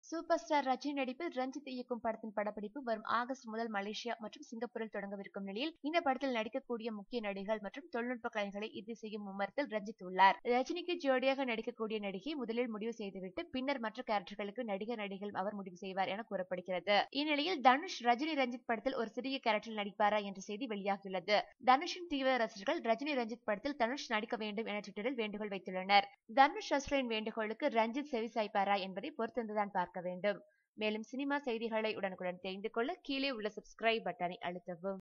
Super star Rajini நடிப்பில் ரஞ்சித் இயக்கும் படத்தின் படப்பிடிப்பு வரும் ஆகஸ்ட் முதல் மலேசியா மற்றும் சிங்கப்பூரில் தொடங்கவிருக்கும் நிலையில் இந்த படத்தில் நடிக்கக்கூடிய முக்கிய நடிகர்கள் மற்றும் தொழில்நுட்ப கலைஞர்களை இறுதி செய்யும் மும்மரத்தில் ரஞ்சித் உள்ளார். ரஜினிக்கு ஜோடியாக நடிக்கக்கூடிய நடிகை முதலில் முடிவு செய்துவிட்டு பின்னர் மற்ற கேரக்டர்களுக்கு நடிகர்கள் அவர் முடிவு செய்வார் என கூறப்படுகிறது. இந்நிலையில் தனுஷ் ரஜினி ரஞ்சித் படத்தில் ஒரு சிறிய கேரக்டரில் நடிப்பாரா என்ற செய்தி வெளியாகியுள்ளது. தனுஷின் தீவிர ரசிகர்கள் ரஜினி ரஞ்சித் படத்தில் தனுஷ் நடிக்க வேண்டும் என ட்விட்டரில் வேண்டுகோள் வைத்துள்ளனர். தனுஷ் ரசிகர்களின் வேண்டுகோளுக்கு ரஞ்சித் செவி சாய்ப்பாரா என்பதை பொறுத்திருந்துதான் பார்க்க வேண்டும். மேலும் சினிமா செய்திகளை உடனுக்குடன் தெரிந்து கொள்ள கீழே உள்ள சப்ஸ்கிரைப் பட்டனை அழுத்தவும்.